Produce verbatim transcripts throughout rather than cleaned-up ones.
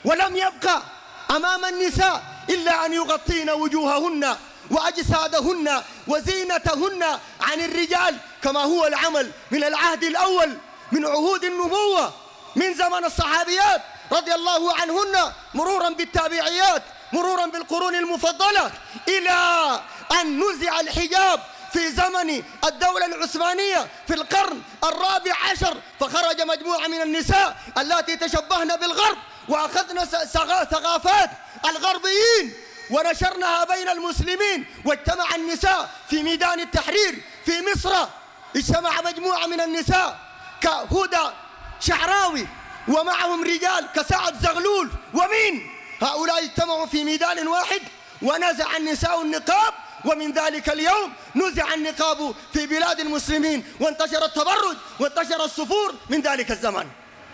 ولم يبقى أمام النساء إلا أن يغطين وجوههن وأجسادهن وزينتهن عن الرجال، كما هو العمل من العهد الأول من عهود النبوة، من زمن الصحابيات رضي الله عنهن، مرورا بالتابعيات، مرورا بالقرون المفضلة، إلى أن نزع الحجاب في زمن الدولة العثمانية في القرن الرابع عشر، فخرج مجموعة من النساء التي تشبهن بالغرب وأخذن ثقافات الغربيين ونشرناها بين المسلمين، واجتمع النساء في ميدان التحرير في مصر. اجتمع مجموعة من النساء كهدى شعراوي ومعهم رجال كسعد زغلول ومين، هؤلاء اجتمعوا في ميدان واحد ونزع النساء النقاب، ومن ذلك اليوم نزع النقاب في بلاد المسلمين وانتشر التبرج وانتشر الصفور من ذلك الزمن.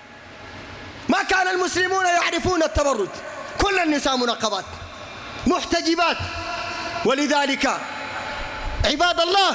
ما كان المسلمون يعرفون التبرج، كل النساء منقبات محتجبات. ولذلك عباد الله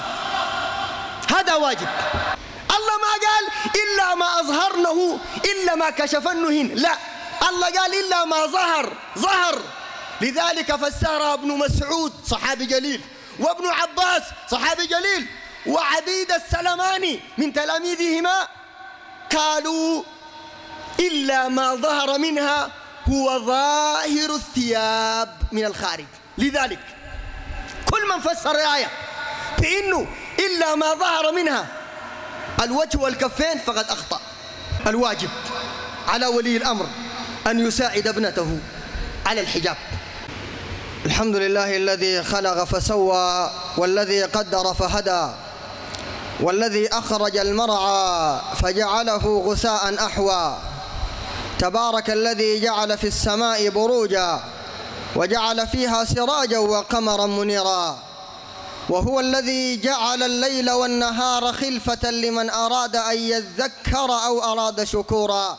هذا واجب. الله ما قال إلا ما أظهرنه إلا ما كشفنهن، لا، الله قال إلا ما ظهر ظهر. لذلك فسرها ابن مسعود صحابي جليل، وابن عباس صحابي جليل، وعبيد السلماني من تلاميذهما، قالوا إلا ما ظهر منها هو ظاهر الثياب من الخارج. لذلك كل من فسر الآية بأنه إلا ما ظهر منها الوجه والكفين فقد أخطأ. الواجب على ولي الأمر أن يساعد ابنته على الحجاب. الحمد لله الذي خلق فسوى، والذي قدر فهدى، والذي أخرج المرعى فجعله غثاء أحوى. تبارك الذي جعل في السماء بروجا وجعل فيها سراجا وقمرا منيرا، وهو الذي جعل الليل والنهار خلفة لمن أراد أن يذكر أو أراد شكورا.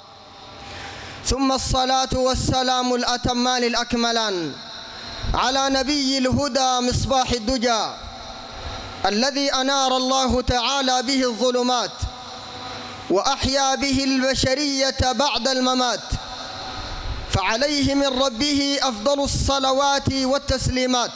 ثم الصلاة والسلام الأتمان الأكملان على نبي الهدى مصباح الدجى، الذي أنار الله تعالى به الظلمات وأحيا به البشرية بعد الممات، فعليه من ربه أفضل الصلوات والتسليمات.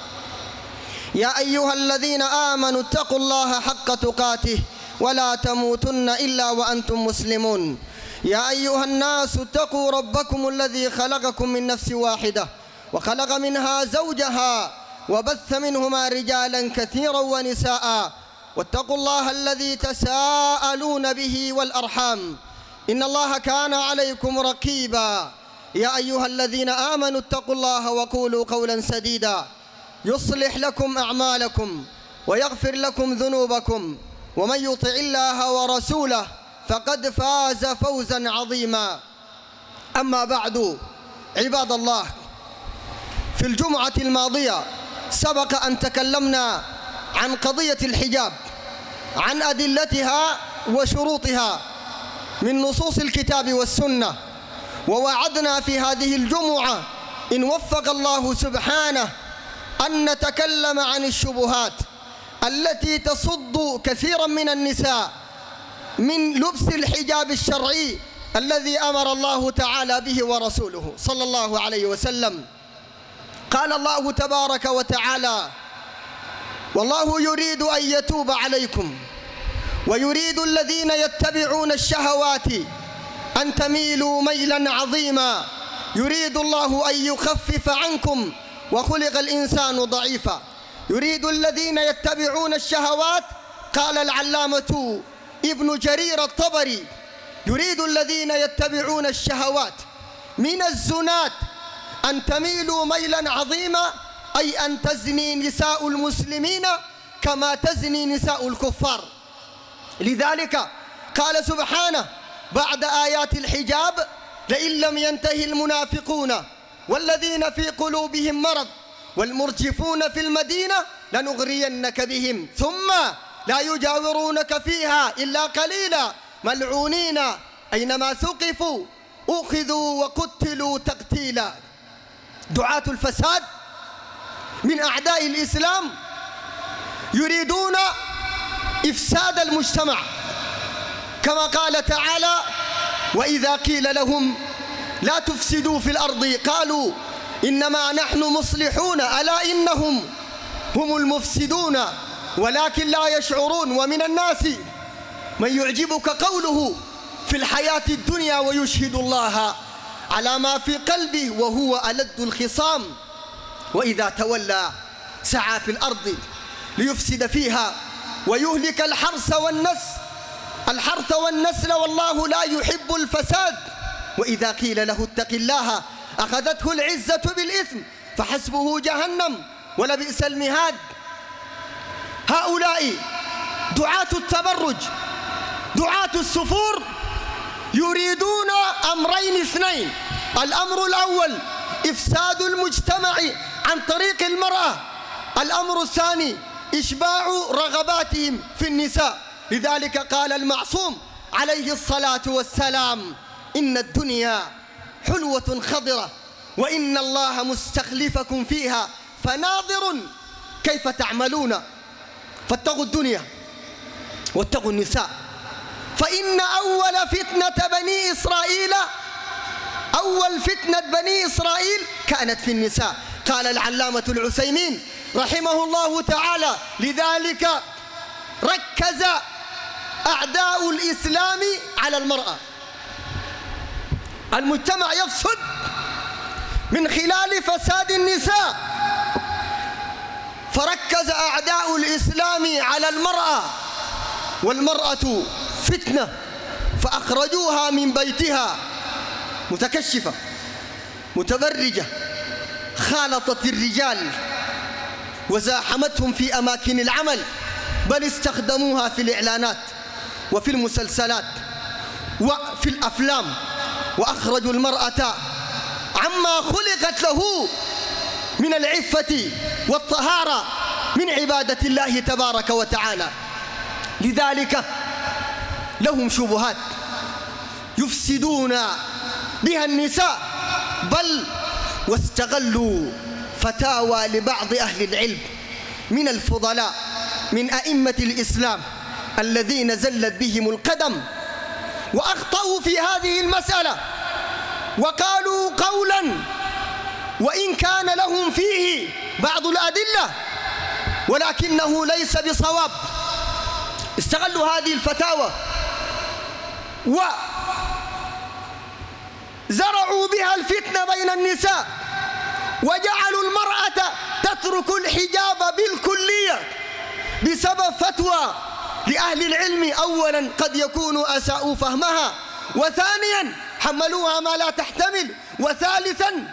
يا أيها الذين آمنوا اتقوا الله حق تقاته ولا تموتن إلا وأنتم مسلمون. يا أيها الناس اتقوا ربكم الذي خلقكم من نفس واحدة وخلق منها زوجها وبث منهما رجالا كثيرا ونساء، واتقوا الله الذي تساءلون به والأرحام إن الله كان عليكم رقيبا. يا أيها الذين آمنوا اتقوا الله وقولوا قولا سديدا يصلح لكم أعمالكم ويغفر لكم ذنوبكم، ومن يطع الله ورسوله فقد فاز فوزا عظيما. أما بعد عباد الله، في الجمعة الماضية سبق أن تكلمنا عن قضية الحجاب، عن أدلتها وشروطها من نصوص الكتاب والسنة، ووعدنا في هذه الجمعة إن وفق الله سبحانه أن نتكلم عن الشبهات التي تصد كثيرا من النساء من لبس الحجاب الشرعي الذي أمر الله تعالى به ورسوله صلى الله عليه وسلم. قال الله تبارك وتعالى: والله يريد أن يتوب عليكم ويريد الذين يتبعون الشهوات أن تميلوا ميلا عظيما، يريد الله أن يخفف عنكم وخلق الإنسان ضعيفا. يريد الذين يتبعون الشهوات، قال العلامة ابن جرير الطبري: يريد الذين يتبعون الشهوات من الزنات أن تميلوا ميلا عظيما، أي أن تزني نساء المسلمين كما تزني نساء الكفار. لذلك قال سبحانه بعد آيات الحجاب: لئن لم ينتهي المنافقون والذين في قلوبهم مرض والمرجفون في المدينة لنغرينك بهم ثم لا يجاورونك فيها إلا قليلا ملعونين أينما ثقفوا أخذوا وقتلوا تقتيلا. دعاة الفساد من أعداء الإسلام يريدون إفساد المجتمع، كما قال تعالى: وإذا قيل لهم لا تفسدوا في الأرض قالوا إنما نحن مصلحون ألا إنهم هم المفسدون ولكن لا يشعرون. ومن الناس من يعجبك قوله في الحياة الدنيا ويشهد الله على ما في قلبه وهو ألد الخصام وإذا تولى سعى في الأرض ليفسد فيها ويهلك الحرث والنسل الحرث والنسل والله لا يحب الفساد. وإذا قيل له اتق الله أخذته العزة بالإثم فحسبه جهنم ولبئس المهاد. هؤلاء دعاة التبرج دعاة السفور يريدون أمرين اثنين. الأمر الأول إفساد المجتمع عن طريق المرأة. الأمر الثاني إشباع رغباتهم في النساء. لذلك قال المعصوم عليه الصلاة والسلام إن الدنيا حلوة خضرة وإن الله مستخلفكم فيها فناظر كيف تعملون. فاتقوا الدنيا واتقوا النساء فإن أول فتنة بني إسرائيل أول فتنة بني إسرائيل كانت في النساء. قال العلامة العثيمين رحمه الله تعالى لذلك ركز أعداء الإسلام على المرأة. المجتمع يفسد من خلال فساد النساء فركز أعداء الإسلام على المرأة والمرأة فتنة فأخرجوها من بيتها متكشفة متبرجة خالطت الرجال وزاحمتهم في أماكن العمل بل استخدموها في الإعلانات وفي المسلسلات وفي الأفلام وأخرجوا المرأة عما خلقت له من العفة والطهارة من عبادة الله تبارك وتعالى. لذلك لهم شبهات يفسدون بها النساء بل واستغلوا فتاوى لبعض أهل العلم من الفضلاء من أئمة الإسلام الذين زلت بهم القدم وأخطأوا في هذه المسألة وقالوا قولا وإن كان لهم فيه بعض الأدلة ولكنه ليس بصواب. استغلوا هذه الفتاوى وزرعوا بها الفتنة بين النساء وجعلوا المرأة تترك الحجاب بالكلية بسبب فتوى لأهل العلم أولا قد يكونوا أساءوا فهمها وثانيا حملوها ما لا تحتمل وثالثا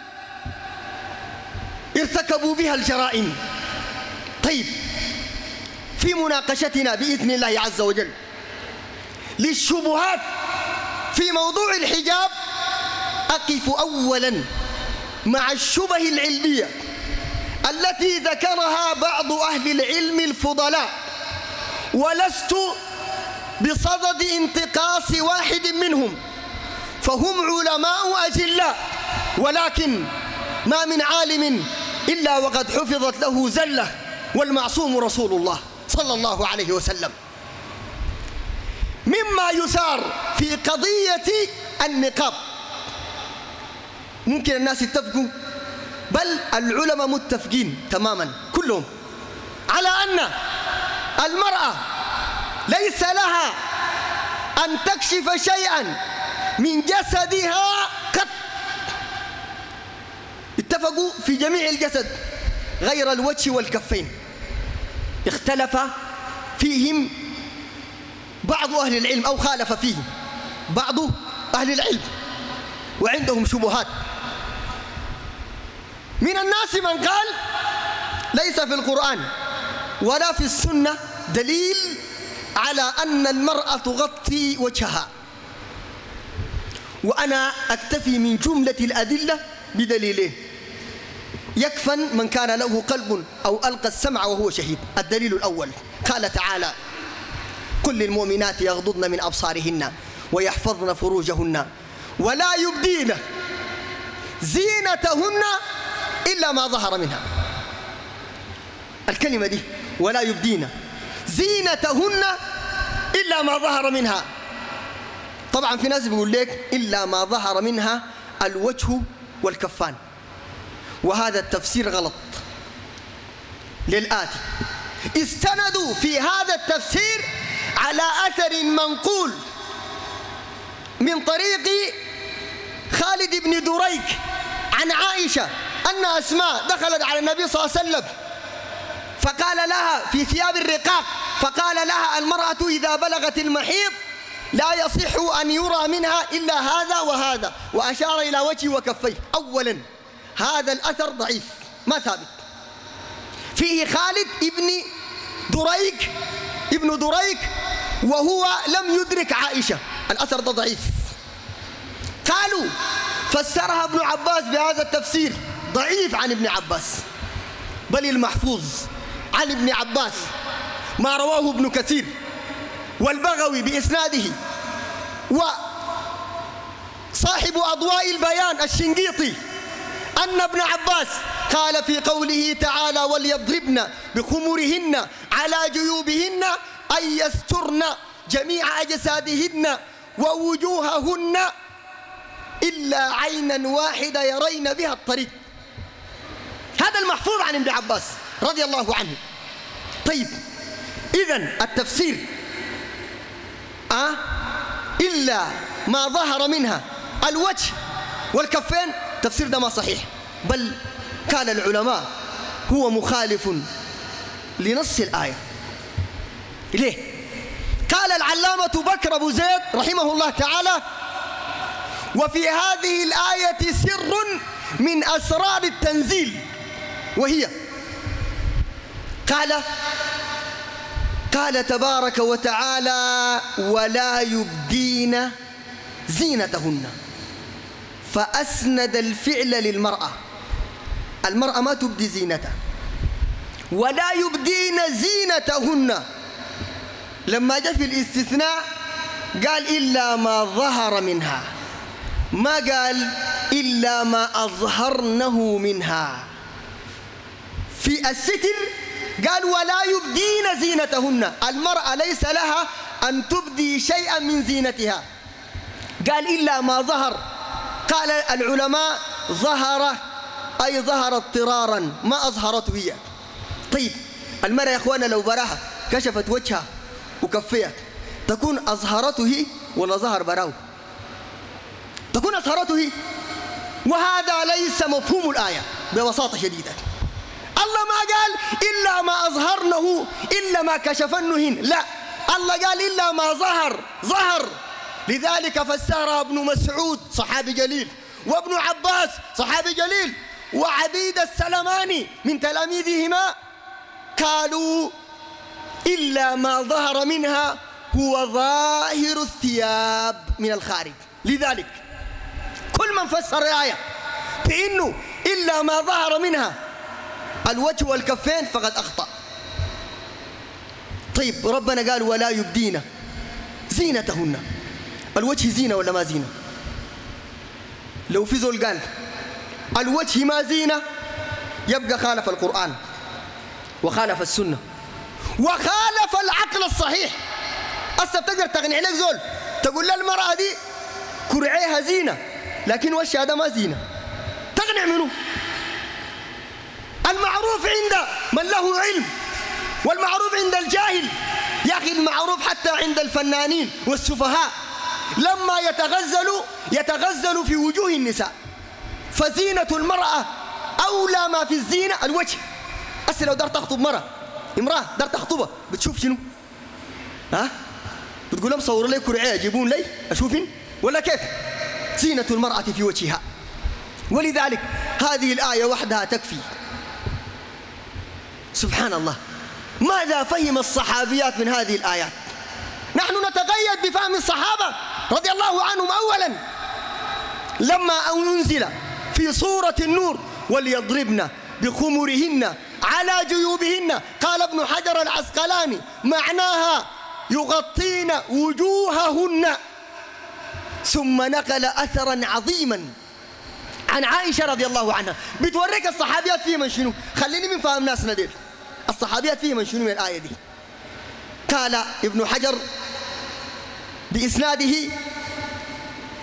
ارتكبوا بها الجرائم. طيب في مناقشتنا بإذن الله عز وجل للشبهات في موضوع الحجاب أقف أولا مع الشبه العلمية التي ذكرها بعض أهل العلم الفضلاء ولست بصدد انتقاص واحد منهم فهم علماء أجلاء ولكن ما من عالم إلا وقد حفظت له زلة والمعصوم رسول الله صلى الله عليه وسلم. مما يثار في قضية النقاب ممكن الناس يتفقوا بل العلماء متفقين تماما كلهم على أن المرأة ليس لها أن تكشف شيئا من جسدها قط. اتفقوا في جميع الجسد غير الوجه والكفين. اختلف فيهم بعض أهل العلم أو خالف فيهم بعض أهل العلم وعندهم شبهات. من الناس من قال ليس في القرآن ولا في السنة دليل على أن المرأة تغطي وجهها وأنا أكتفي من جملة الأدلة بدليلين يكفن من كان له قلب أو ألقى السمع وهو شهيد. الدليل الأول قال تعالى قل للمؤمنات يغضضن من أبصارهن ويحفظن فروجهن ولا يبدين زينتهن إلا ما ظهر منها. الكلمة دي ولا يبدين زينتهن إلا ما ظهر منها. طبعا في ناس بيقول لك إلا ما ظهر منها الوجه والكفان، وهذا التفسير غلط للآتي: استندوا في هذا التفسير على أثر منقول من طريق خالد بن دريك عن عائشة أن أسماء دخلت على النبي صلى الله عليه وسلم فقال لها في ثياب الرقاق، فقال لها: المرأة إذا بلغت المحيض لا يصح أن يرى منها إلا هذا وهذا، وأشار إلى وجهه وكفيه. أولا هذا الأثر ضعيف ما ثابت، فيه خالد ابن دريك ابن دريك وهو لم يدرك عائشة، الأثر ده ضعيف. قالوا فسرها ابن عباس بهذا التفسير، ضعيف عن ابن عباس، بل المحفوظ عن ابن عباس ما رواه ابن كثير والبغوي بإسناده، وصاحب أضواء البيان الشنقيطي أن ابن عباس قال في قوله تعالى: وليضربن بخمرهن على جيوبهن أي يسترن جميع أجسادهن ووجوههن إلا عينا واحدة يرين بها الطريق. هذا المحفوظ عن ابن عباس رضي الله عنه. طيب إذن التفسير أه إلا ما ظهر منها الوجه والكفين، تفسير ده ما صحيح، بل كان العلماء هو مخالف لنص الآية. ليه؟ قال العلامة بكر أبو زيد رحمه الله تعالى: وفي هذه الآية سر من أسرار التنزيل، وهي قال قال تبارك وتعالى: ولا يبدين زينتهن، فأسند الفعل للمرأة، المرأة ما تبدي زينتها، ولا يبدين زينتهن. لما جاء في الاستثناء قال إلا ما ظهر منها، ما قال إلا ما أظهرنه منها. في الستر قال ولا يبدين زينتهن، المرأة ليس لها أن تبدي شيئا من زينتها، قال إلا ما ظهر. قال العلماء ظهر أي ظهر اضطرارا، ما أظهرته هي. طيب المرأة يا أخوانا لو براها كشفت وجهها وكفيها تكون أظهرته هي ولا ظهر براو؟ تكون أظهرته هي، وهذا ليس مفهوم الآية ببساطة شديدة. الله ما قال إلا ما أظهرنه إلا ما كشفنهن، لا، الله قال إلا ما ظهر ظهر. لذلك فسرها ابن مسعود صحابي جليل، وابن عباس صحابي جليل، وعبيد السلماني من تلاميذهما، قالوا إلا ما ظهر منها هو ظاهر الثياب من الخارج. لذلك كل من فسر الآية بأنه إلا ما ظهر منها الوجه والكفين فقد أخطأ. طيب ربنا قال ولا يبدين زينتهن، الوجه زينة ولا ما زينة؟ لو في زول قال الوجه ما زينة يبقى خالف القرآن وخالف السنة وخالف العقل الصحيح. أصلا تقدر تقنع لك زول تقول له المرأة دي كرعيها زينة لكن وشها ده ما زينة، تقنع منه؟ المعروف عند من له علم والمعروف عند الجاهل. يا أخي المعروف حتى عند الفنانين والسفهاء لما يتغزلوا يتغزلوا في وجوه النساء، فزينة المرأة أولى ما في الزينة الوجه. أصل لو دار تخطب مرأة امرأة دار تخطبها بتشوف شنو؟ ها؟ بتقول لهم صوروا لي كرعية جيبون لي أشوفين ولا كيف؟ زينة المرأة في وجهها. ولذلك هذه الآية وحدها تكفي. سبحان الله، ماذا فهم الصحابيات من هذه الآيات؟ نحن نتقيد بفهم الصحابة رضي الله عنهم. أولا لما أنزل في سورة النور وليضربن بخمرهن على جيوبهن، قال ابن حجر العسقلاني معناها يغطين وجوههن، ثم نقل أثرا عظيما عن عائشة رضي الله عنها بتوريك الصحابيات فيه من شنو. خليني من فهم ناسنا ديل الصحابيات فيه من شنو من الآية دي. قال ابن حجر بإسناده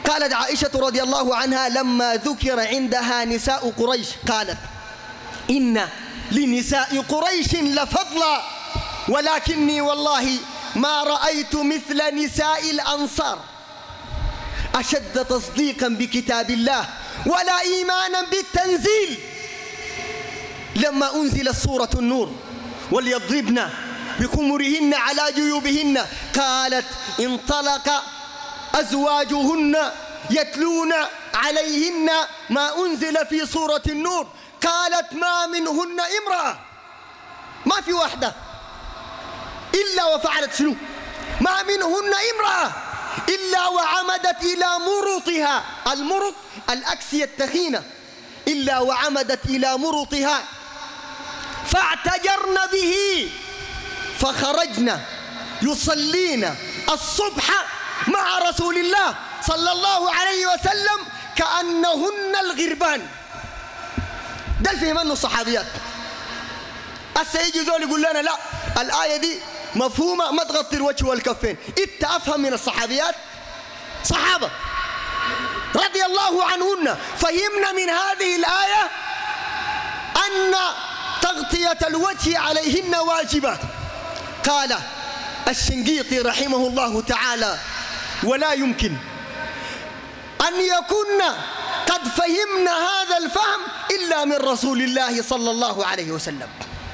قالت عائشة رضي الله عنها لما ذكر عندها نساء قريش قالت إن لنساء قريش لفضلا ولكني والله ما رأيت مثل نساء الأنصار أشد تصديقا بكتاب الله ولا إيمانا بالتنزيل. لما أنزلت سورة النور وليضربن بخمرهن على جيوبهن قالت انطلق أزواجهن يتلون عليهن ما أنزل في سورة النور قالت ما منهن امرأة، ما في واحدة إلا وفعلت شنو؟ ما منهن امرأة إلا وعمدت إلى مرطها، المرط الأكسية التخينة، إلا وعمدت إلى مرطها فاعتجرن به فخرجن يصلين الصبح مع رسول الله صلى الله عليه وسلم كأنهن الغربان. ده الفهم منه الصحابيات. هسه يجي زول يقول لنا لا الآية دي مفهومة ما تغطي الوجه والكفين. انت أفهم من الصحابيات صحابة رضي الله عنهن فهمنا من هذه الآية أن تغطية الوجه عليهن واجبات. قال الشنقيطي رحمه الله تعالى ولا يمكن أن يكون قد فهمنا هذا الفهم إلا من رسول الله صلى الله عليه وسلم،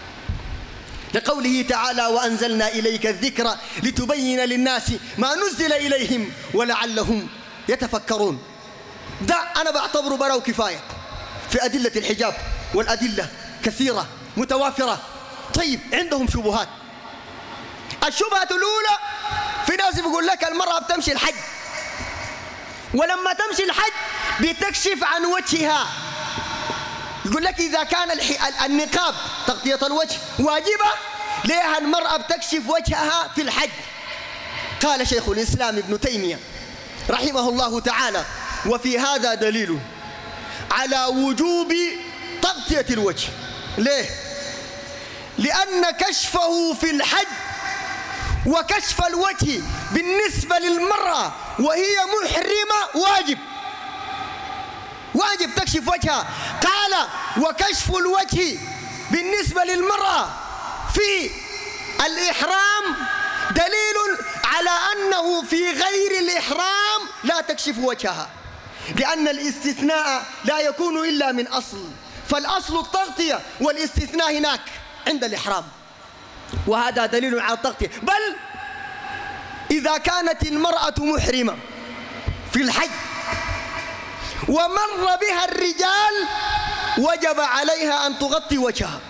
لقوله تعالى وأنزلنا إليك الذكر لتبين للناس ما نزل إليهم ولعلهم يتفكرون. ده أنا بعتبره براو كفاية في أدلة الحجاب، والأدلة كثيرة متوافرة. طيب عندهم شبهات. الشبهة الأولى في ناس بيقول لك المرأة بتمشي الحج ولما تمشي الحج بتكشف عن وجهها. يقول لك إذا كان النقاب تغطية الوجه واجبة ليه المرأة بتكشف وجهها في الحج؟ قال شيخ الإسلام ابن تيمية رحمه الله تعالى وفي هذا دليل على وجوب تغطية الوجه. ليه؟ لأن كشفه في الحج وكشف الوجه بالنسبة للمرأة وهي محرمة واجب، واجب تكشف وجهها. قال وكشف الوجه بالنسبة للمرأة في الإحرام دليل على أنه في غير الإحرام لا تكشف وجهها، لأن الاستثناء لا يكون إلا من أصل، فالأصل التغطية والاستثناء هناك عند الإحرام، وهذا دليل على التغطية. بل إذا كانت المرأة محرمة في الحج ومر بها الرجال وجب عليها أن تغطي وجهها،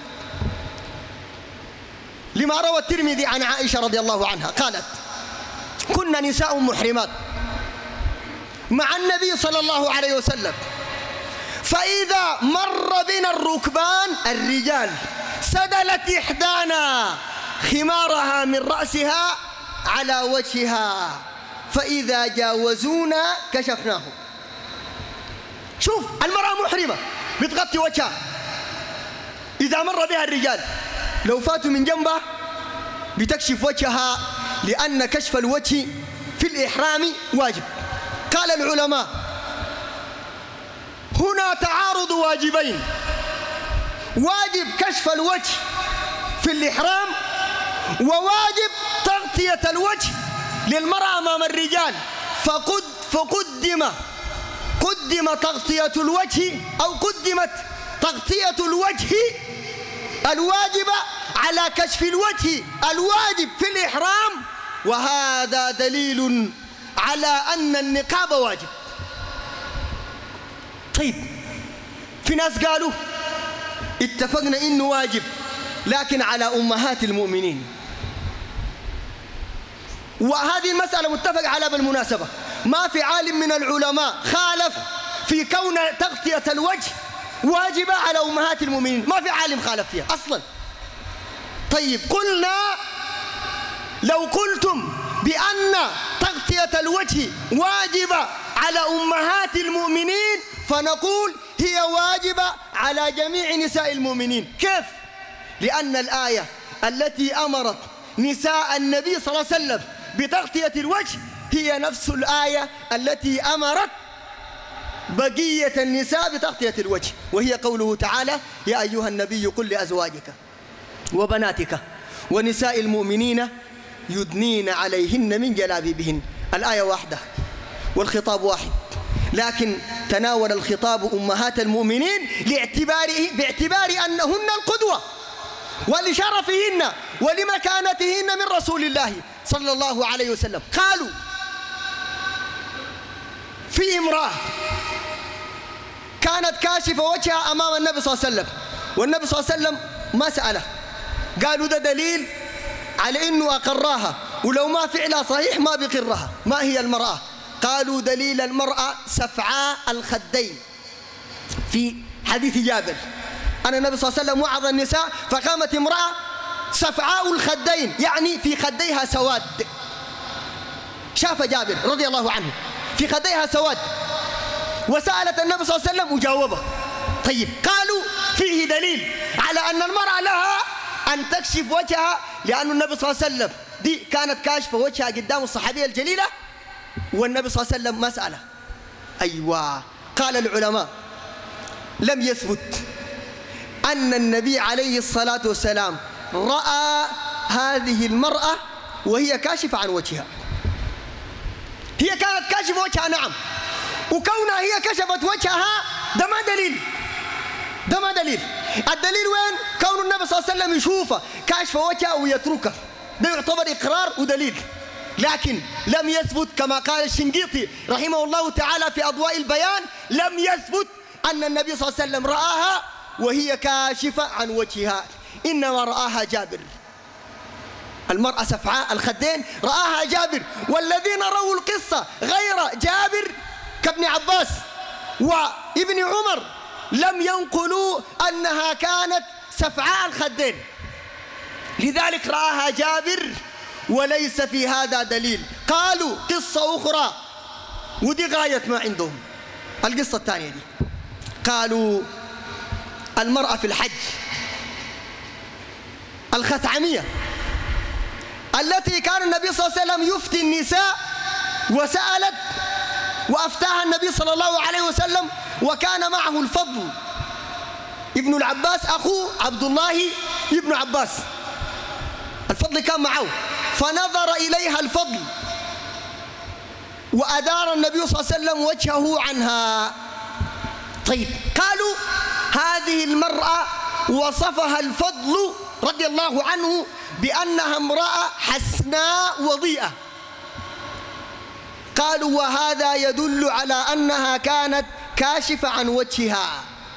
لما روى الترمذي عن عائشة رضي الله عنها قالت كنا نساء محرمات مع النبي صلى الله عليه وسلم فإذا مر بنا الركبان الرجال سدلت إحدانا خمارها من رأسها على وجهها فإذا جاوزونا كشفناه. شوف المرأة محرمة بتغطي وجهها، إذا مر بها الرجال لو فاتوا من جنبها بتكشف وجهها، لأن كشف الوجه في الإحرام واجب. قال العلماء هنا تعارض واجبين، واجب كشف الوجه في الإحرام وواجب تغطية الوجه للمرأة أمام الرجال، فقد فقدم قدم تغطية الوجه أو قدمت تغطية الوجه الواجبة على كشف الوجه الواجب في الإحرام، وهذا دليل على أن النقاب واجب. طيب في ناس قالوا اتفقنا إنه واجب لكن على أمهات المؤمنين، وهذه المسألة متفق على بالمناسبة، ما في عالم من العلماء خالف في كون تغطية الوجه واجبة على أمهات المؤمنين، ما في عالم خالف فيها أصلا. طيب قلنا لو قلتم بأن تغطية الوجه واجبة على أمهات المؤمنين فنقول هي واجبة على جميع نساء المؤمنين. كيف؟ لأن الآية التي أمرت نساء النبي صلى الله عليه وسلم بتغطية الوجه هي نفس الآية التي أمرت بقية النساء بتغطية الوجه، وهي قوله تعالى: يا أيها النبي قل لأزواجك وبناتك ونساء المؤمنين يدنين عليهن من جلابيبهن. الآية واحدة والخطاب واحد، لكن تناول الخطاب أمهات المؤمنين لاعتباره باعتبار أنهن القدوة ولشرفهن ولمكانتهن من رسول الله صلى الله عليه وسلم. قالوا في امرأة كانت كاشفة وجهها أمام النبي صلى الله عليه وسلم، والنبي صلى الله عليه وسلم ما سأله، قالوا ده دليل على إنه أقراها، ولو ما فعلها صحيح ما بقرها. ما هي المرأة؟ قالوا دليل المرأة سفعاء الخدين. في حديث جابر أن النبي صلى الله عليه وسلم وعظ النساء فقامت امرأة سفعاء الخدين، يعني في خديها سواد. شاف جابر رضي الله عنه في خديها سواد، وسألت النبي صلى الله عليه وسلم وجاوبه. طيب، قالوا فيه دليل على أن المرأة لها أن تكشف وجهها، لأن النبي صلى الله عليه وسلم دي كانت كاشفة وجهها قدام الصحابية الجليلة، والنبي صلى الله عليه وسلم ما سأله. أيوة، قال العلماء لم يثبت أن النبي عليه الصلاة والسلام رأى هذه المرأة وهي كاشفة عن وجهها. هي كانت كاشفة وجهها نعم، وكونها هي كشفت وجهها ده ما دليل، ده ما دليل. الدليل وين؟ كون النبي صلى الله عليه وسلم يشوفها كاشفة وجهها ويتركها، ده يعتبر إقرار ودليل. لكن لم يثبت كما قال الشنقيطي رحمه الله تعالى في أضواء البيان، لم يثبت أن النبي صلى الله عليه وسلم رآها وهي كاشفة عن وجهها، إنما رآها جابر. المرأة سفعاء الخدين رآها جابر، والذين رووا القصة غير جابر كابن عباس وابن عمر لم ينقلوا أنها كانت سفعاء الخدين، لذلك رآها جابر وليس في هذا دليل. قالوا قصة أخرى ودي غاية ما عندهم، القصة الثانية دي قالوا المرأة في الحج الخثعمية التي كان النبي صلى الله عليه وسلم يفتي النساء، وسألت وأفتاها النبي صلى الله عليه وسلم، وكان معه الفضل ابن العباس أخو عبد الله ابن عباس، الفضل كان معه، فنظر إليها الفضل وأدار النبي صلى الله عليه وسلم وجهه عنها. طيب، قالوا هذه المرأة وصفها الفضل رضي الله عنه بأنها امرأة حسناء وضيئة. قالوا وهذا يدل على أنها كانت كاشفة عن وجهها.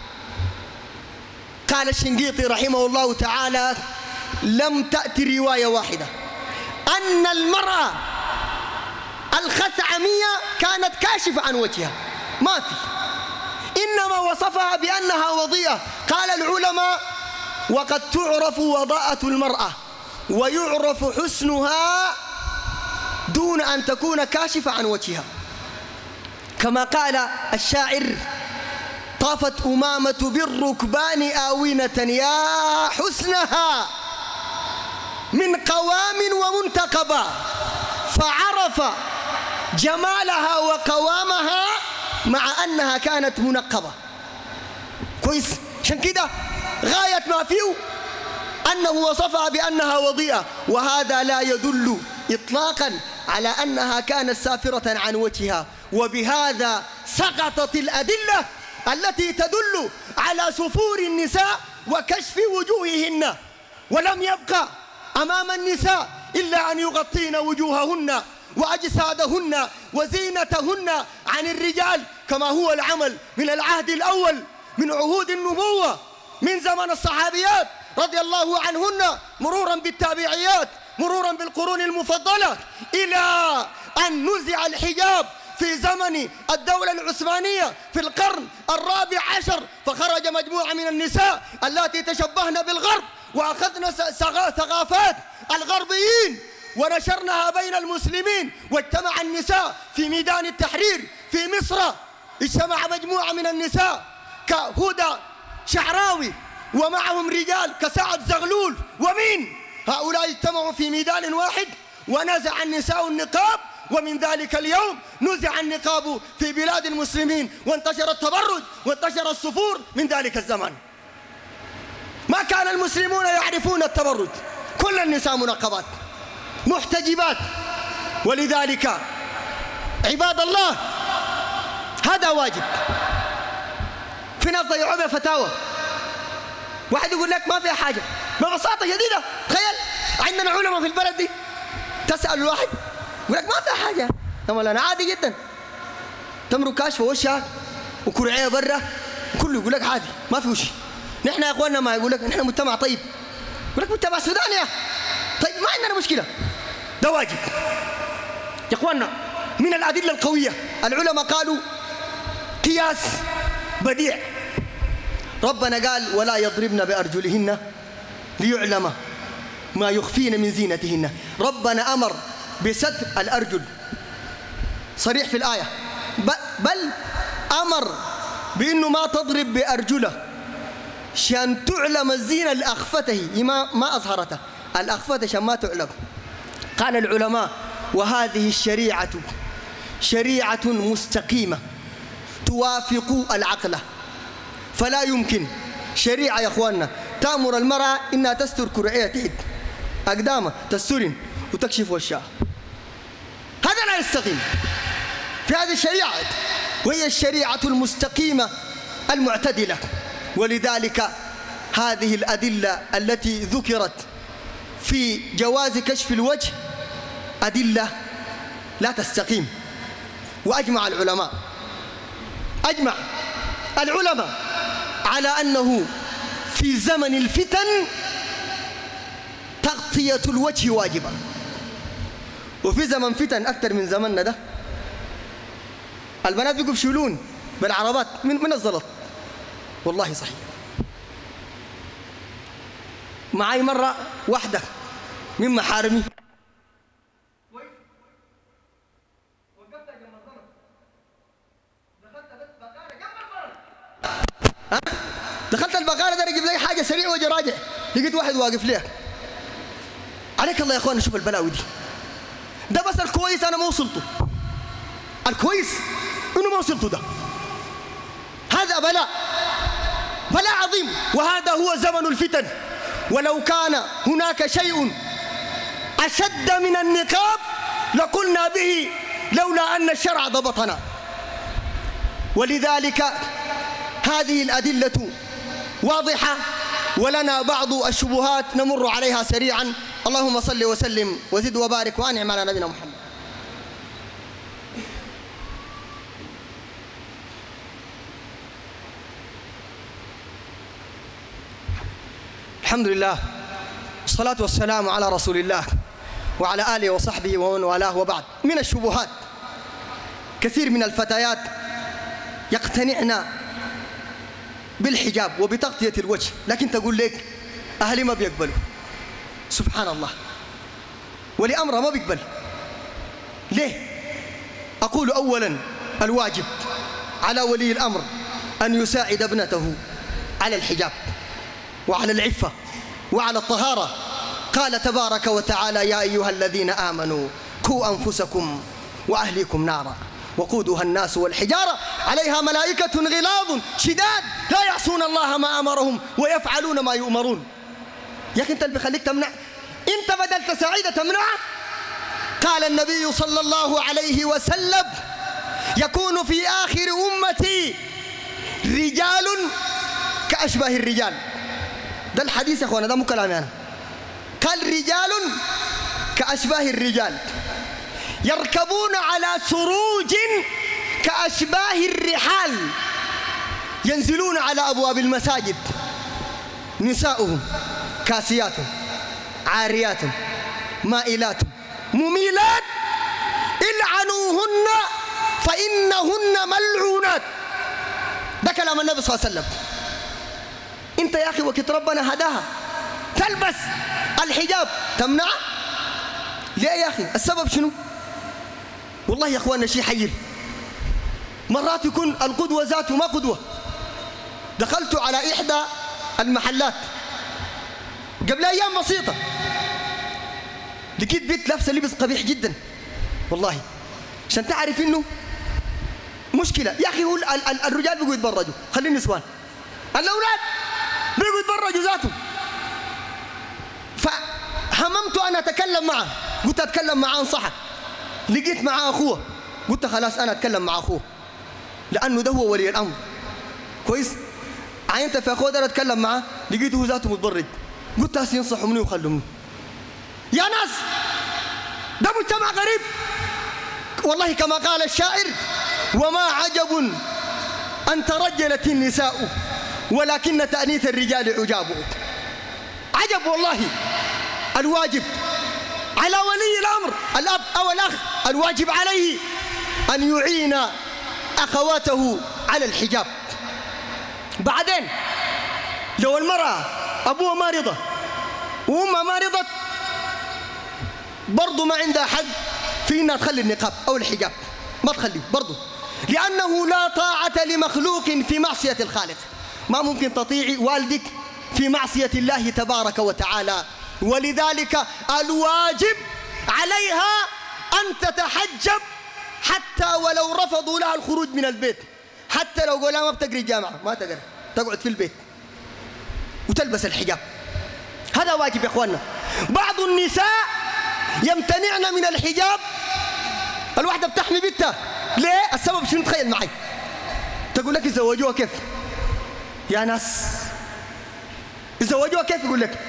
قال الشنقيطي رحمه الله تعالى لم تأتي رواية واحدة أن المرأة الخثعمية كانت كاشفة عن وجهها، ما في، إنما وصفها بأنها وضيئة. قال العلماء وقد تعرف وضاءة المرأة ويعرف حسنها دون أن تكون كاشفة عن وجهها، كما قال الشاعر طافت أمامة بالركبان آونة يا حسنها من قوام ومنتقبا، فعرف جمالها وقوامها مع أنها كانت منقبة. كويس، عشان كده غاية ما فيه أنه وصفها بأنها وضيئة، وهذا لا يدل إطلاقا على أنها كانت سافرة عن وجهها. وبهذا سقطت الأدلة التي تدل على سفور النساء وكشف وجوههن، ولم يبقى أمام النساء إلا أن يغطين وجوههن وأجسادهن وزينتهن عن الرجال، كما هو العمل من العهد الأول من عهود النبوة، من زمن الصحابيات رضي الله عنهن، مرورا بالتابعيات، مرورا بالقرون المفضلة، إلى أن نزع الحجاب في زمن الدولة العثمانية في القرن الرابع عشر، فخرج مجموعة من النساء التي تشبهن بالغرب وأخذنا ثقافات الغربيين ونشرناها بين المسلمين، واجتمع النساء في ميدان التحرير في مصر. اجتمع مجموعة من النساء كهدى شعراوي ومعهم رجال كسعد زغلول ومين، هؤلاء اجتمعوا في ميدان واحد ونزع النساء النقاب ومن ذلك اليوم نزع النقاب في بلاد المسلمين وانتشر التبرج وانتشر الصفور من ذلك الزمان. ما كان المسلمون يعرفون التبرج، كل النساء منقبات محتجبات. ولذلك عباد الله هذا واجب. في ناس ضيعوا فتاوى، واحد يقول لك ما فيها حاجة ببساطة شديدة. تخيل عندنا علماء في البلد دي، تسأل الواحد يقول لك ما فيها حاجة، أنا عادي جدا، تمر كاشفة وشها وكرعية برا وكله يقول لك عادي ما في وشي. نحن يا اخواننا ما يقول لك نحن مجتمع طيب، يقول لك مجتمع سوداني يا طيب ما عندنا مشكلة. ده واجب يا اخواننا. من الأدلة القوية العلماء قالوا قياس بديع. ربنا قال ولا يضربن بأرجلهن ليعلم ما يخفين من زينتهن. ربنا أمر بستر الأرجل صريح في الآية، بل أمر بأنه ما تضرب بأرجله شان تعلم الزينة لأخفته ما ما أظهرته، الأخفته شان ما تعلم. قال العلماء وهذه الشريعة شريعة مستقيمة توافق العقل، فلا يمكن شريعة يا أخواننا تأمر المرأة إنها تستر كرعية تحت أقدامها تسترن وتكشف وشها، هذا لا يستقيم في هذه الشريعة، وهي الشريعة المستقيمة المعتدلة. ولذلك هذه الأدلة التي ذكرت في جواز كشف الوجه أدلة لا تستقيم. وأجمع العلماء أجمع العلماء على أنه في زمن الفتن تغطية الوجه واجبة، وفي زمن فتن أكثر من زمننا ده البنات بيقوا بشيلون بالعربات من من الزلط. والله صحيح. معي مرة واحدة من محارمي دخلت البقالة ده اجيب لي حاجة سريع وجه راجع، لقيت واحد واقف ليه. عليك الله يا اخوانا شوف البلاوي دي. ده بس الكويس انا ما وصلته، الكويس انه ما وصلته، ده هذا بلاء بلاء عظيم. وهذا هو زمن الفتن. ولو كان هناك شيء أشد من النقاب لقلنا به لولا أن الشرع ضبطنا. ولذلك هذه الأدلة واضحة، ولنا بعض الشبهات نمر عليها سريعا. اللهم صل وسلم وزد وبارك وأنعم على نبينا محمد. الحمد لله والصلاة والسلام على رسول الله وعلى آله وصحبه ومن والاه، وبعد. من الشبهات كثير من الفتيات يقتنعن بالحجاب وبتغطية الوجه، لكن تقول لك أهلي ما بيقبلوا. سبحان الله، ولي أمره ما بيقبل. ليه؟ أقول أولا الواجب على ولي الأمر أن يساعد ابنته على الحجاب وعلى العفة وعلى الطهارة. قال تبارك وتعالى يا أيها الذين آمنوا قوا أنفسكم وأهليكم نارا وقودها الناس والحجارة عليها ملائكة غلاظ شداد لا يعصون الله ما أمرهم ويفعلون ما يؤمرون. يا أخي أنت اللي بيخليك تمنع، أنت بدل تساعد تمنعه. قال النبي صلى الله عليه وسلم يكون في آخر أمتي رجال كأشباه الرجال. ده الحديث يا أخوانا، ده مو كلامي أنا. قال رجال كأشباه الرجال يركبون على سروج كأشباه الرحال ينزلون على أبواب المساجد نساؤهم كاسيات عاريات مائلات مميلات العنوهن فإنهن ملعونات. ده كلام النبي صلى الله عليه وسلم. انت يا أخي وقت ربنا هداها تلبس الحجاب تمنعه ليه يا أخي؟ السبب شنو؟ والله يا أخوانا شيء حير. مرات يكون القدوة ذاته ما قدوة. دخلت على إحدى المحلات قبل أيام بسيطة، لقيت بنت لابسة لبس قبيح جدا والله، عشان تعرف إنه مشكلة. يا أخي هو الرجال بيقوا يتبرجوا، خليني نسوان، الأولاد بيقوا يتبرجوا ذاتهم. فهممت أن أتكلم معه، قلت أتكلم معه أنصحه. لقيت معاه أخوه، قلت خلاص أنا أتكلم مع أخوه لأنه ده هو ولي الأمر. كويس؟ عينت في أخوه ده أتكلم معه، لقيته ذاته متبرج. قلت هسه ينصحوا مني وخلوا مني. يا ناس ده مجتمع غريب والله، كما قال الشاعر: وما عجب أن ترجلت النساء ولكن تأنيث الرجال عجاب. عجب والله. الواجب على ولي الأمر الأب أو الأخ، الواجب عليه أن يعين أخواته على الحجاب. بعدين لو المرأة أبوها مريضة وأمها مريضة برضو ما عندها حق في أنها تخلي النقاب أو الحجاب، ما تخليه برضو، لأنه لا طاعة لمخلوق في معصية الخالق. ما ممكن تطيعي والدك في معصية الله تبارك وتعالى، ولذلك الواجب عليها أن تتحجب حتى ولو رفضوا لها الخروج من البيت، حتى لو قولها ما بتقري الجامعة ما تقرأ، تقعد في البيت وتلبس الحجاب. هذا واجب يا إخواننا. بعض النساء يمتنعن من الحجاب، الواحدة بتحمي بنتها ليه؟ السبب شنو؟ تخيل معي، تقول لك يزوجوها كيف؟ يا ناس يزوجوها كيف؟ يقول لك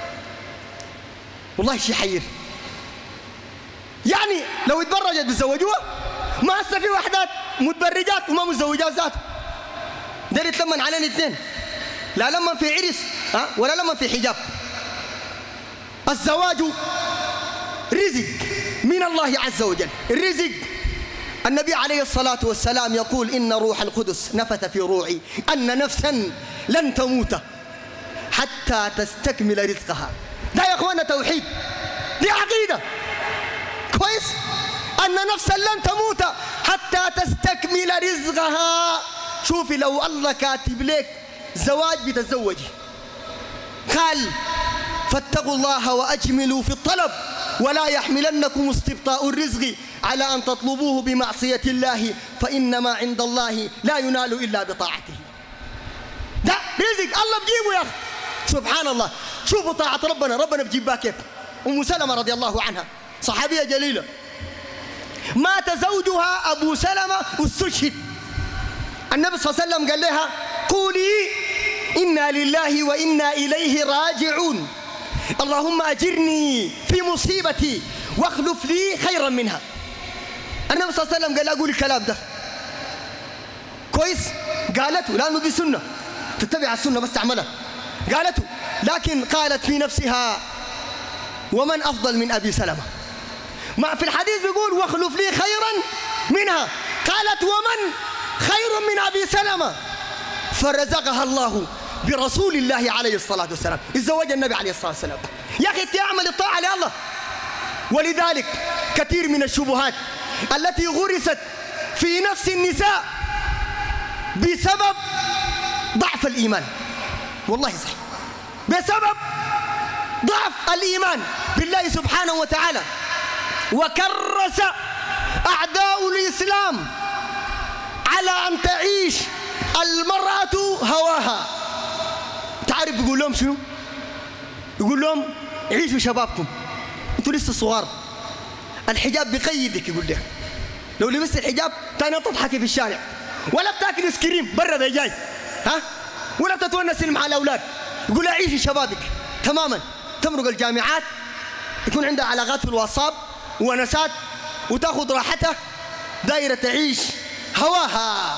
والله شيء حير. يعني لو اتبرجت بيزوجوها؟ ما هسه في وحدات متبرجات وما متزوجات ذاته، ده يتلمن علينا اثنين، لا لما في عرس ها ولا لما في حجاب. الزواج رزق من الله عز وجل، الرزق. النبي عليه الصلاة والسلام يقول: إن روح القدس نفث في روعي أن نفسا لن تموت حتى تستكمل رزقها. ده يا أخوانا توحيد، دي عقيدة. كويس؟ أن نفسا لن تموت حتى تستكمل رزقها. شوفي لو الله كاتب لك زواج بتتزوجي، قال: فاتقوا الله وأجملوا في الطلب ولا يحملنكم استبطاء الرزق على أن تطلبوه بمعصية الله فإنما عند الله لا ينال إلا بطاعته. ده رزق الله بجيبه يا أخي. سبحان الله. شوفوا طاعة ربنا، ربنا بجيبها كيف. أم سلمة رضي الله عنها صحابية جليلة، مات زوجها أبو سلمة واستشهد. النبي صلى الله عليه وسلم قال لها: قولي إنا لله وإنا إليه راجعون، اللهم أجرني في مصيبتي واخلف لي خيرا منها. النبي صلى الله عليه وسلم قال لها قولي الكلام ده. كويس؟ قالته لأنه دي سنة، تتبع السنة بس تعملها. قالته، لكن قالت في نفسها: ومن أفضل من أبي سلمة؟ ما في الحديث بيقول: واخلف لي خيرا منها. قالت: ومن خير من أبي سلمة؟ فرزقها الله برسول الله عليه الصلاة والسلام، الزواج النبي عليه الصلاة والسلام. يا أخي تعمل الطاعة لله. ولذلك كثير من الشبهات التي غرست في نفس النساء بسبب ضعف الإيمان، والله صحيح، بسبب ضعف الإيمان بالله سبحانه وتعالى. وكرس أعداء الإسلام على أن تعيش المرأة هواها. تعرف يقول لهم شنو؟ يقول لهم: عيشوا شبابكم، انتوا لسه صغار، الحجاب بقيدك. يقول لك لو لبست الحجاب تاني تضحكي في الشارع، ولا بتاكل ايس كريم برا ده جاي، ها؟ ولا بتتونسي مع الاولاد. يقول لها عيشي شبابك تماما، تمرق الجامعات، يكون عندها علاقات في الواتساب ونسات، وتاخذ راحتها، دايره تعيش هواها،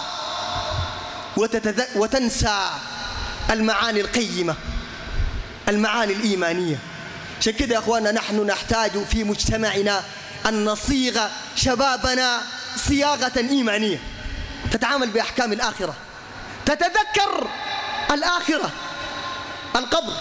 وتتذ... وتنسى المعاني القيمة، المعاني الإيمانية. عشان كده يا أخواننا نحن نحتاج في مجتمعنا أن نصيغ شبابنا صياغة إيمانية تتعامل بأحكام الآخرة، تتذكر الآخرة، القبر،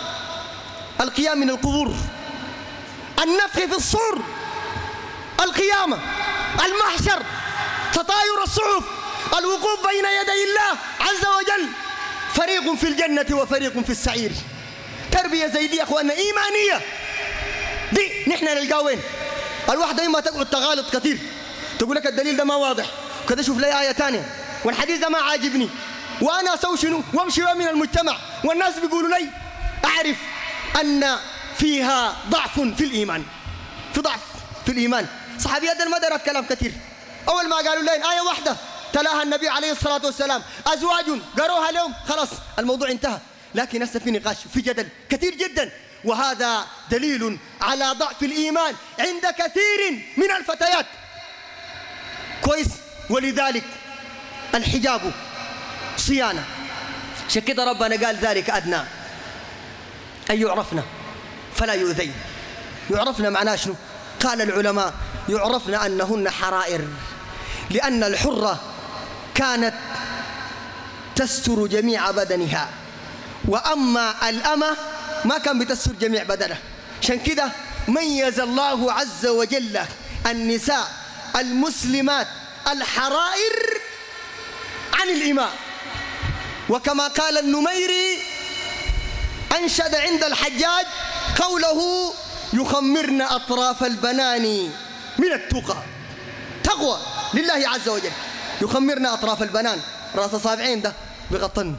القيام من القبور، النفخ في الصور، القيامة، المحشر، تطاير الصحف، الوقوف بين يدي الله عز وجل، فريق في الجنة وفريق في السعير. تربية زي دي يا أخواننا إيمانية، دي نحن نلقاها وين؟ الواحدة إما تقعد تغالط كثير، تقول لك الدليل ده ما واضح، كده شوف لي آية ثانية، والحديث ده ما عاجبني، وأنا أسوي شنو؟ وامشي من المجتمع والناس بيقولوا لي، أعرف أن فيها ضعف في الإيمان، في ضعف في الإيمان. صحابيات ما درت كلام كثير، أول ما قالوا لين آية واحدة تلاها النبي عليه الصلاة والسلام، أزواج قروها لهم، خلاص الموضوع انتهى. لكن هسه في نقاش في جدل كثير جدا، وهذا دليل على ضعف الإيمان عند كثير من الفتيات. كويس؟ ولذلك الحجاب صيانة، عشان كده ربنا قال ذلك أدنى أن يعرفنا فلا يؤذين. يعرفنا معناه شنو؟ قال العلماء يعرفن أنهن حرائر، لأن الحرة كانت تستر جميع بدنها، وأما الأمة ما كان بتستر جميع بدنها. عشان كده ميز الله عز وجل النساء المسلمات الحرائر عن الإماء. وكما قال النميري أنشد عند الحجاج قوله يخمرن أطراف البنان من التقى، تقوى لله عز وجل. يخمرن أطراف البنان، رأس صابعين ده بغطن،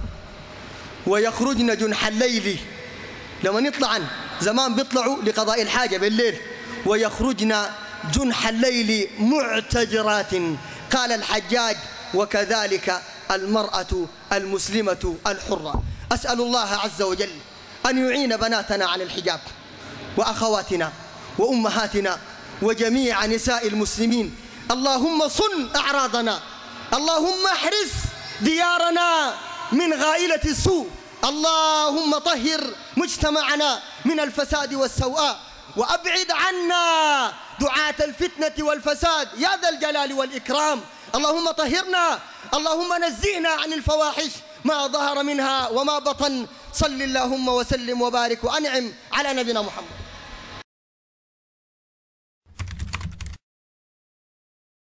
ويخرجن جنح الليل، لما يطلعن زمان بيطلعوا لقضاء الحاجة بالليل، ويخرجن جنح الليل معتجرات. قال الحجاج وكذلك المرأة المسلمة الحرة. أسأل الله عز وجل أن يعين بناتنا على الحجاب، وأخواتنا وأمهاتنا وجميع نساء المسلمين. اللهم صن أعراضنا، اللهم احرس ديارنا من غائلة السوء، اللهم طهر مجتمعنا من الفساد والسوء، وأبعد عنا دعاة الفتنة والفساد يا ذا الجلال والإكرام. اللهم طهرنا، اللهم نزهنا عن الفواحش ما ظهر منها وما بطن. صل اللهم وسلم وبارك وأنعم على نبينا محمد.